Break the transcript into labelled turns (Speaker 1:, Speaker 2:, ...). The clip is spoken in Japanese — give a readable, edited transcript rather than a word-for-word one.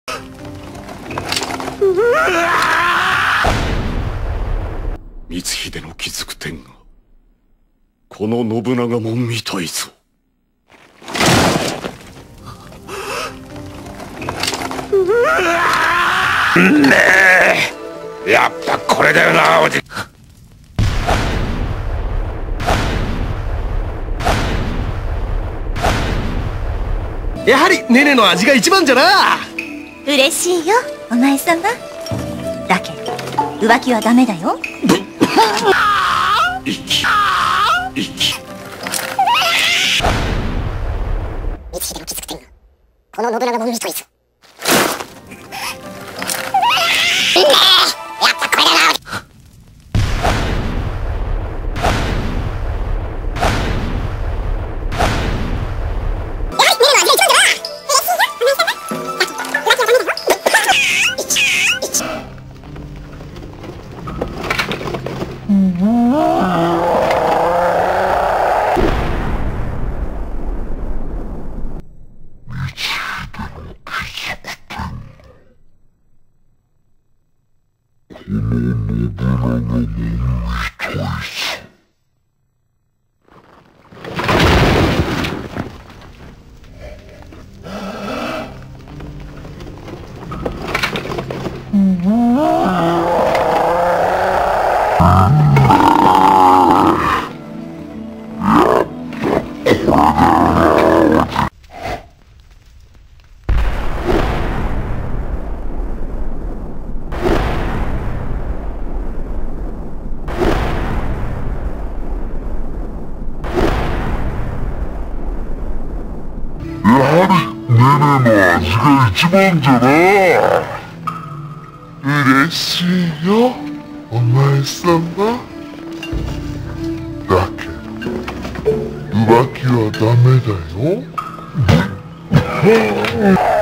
Speaker 1: 光秀の気づく点がこの信長も見たいぞ。ねえ、やっぱこれだよな、おじ。
Speaker 2: やはりネネの味が一番じゃな。
Speaker 3: 嬉しいよ、お前さま。だけど浮気はダメだよ。
Speaker 1: 息光
Speaker 4: 秀の気づく点がこの信長も見といぞ。ねえ、やっぱこれだな。
Speaker 5: 一番じゃな。嬉しいよ、お前さま。だけど浮気はダメだよ。